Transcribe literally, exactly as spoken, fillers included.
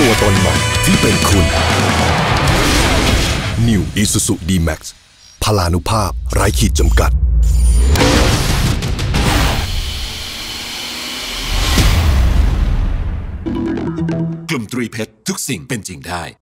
ตัวตนใหม่ที่เป็นคุณ New Isuzu ดี แม็กซ์ พลานุภาพไร้ขีดจำกัดกลุ่มตรีเพชรทุกสิ่งเป็นจริงได้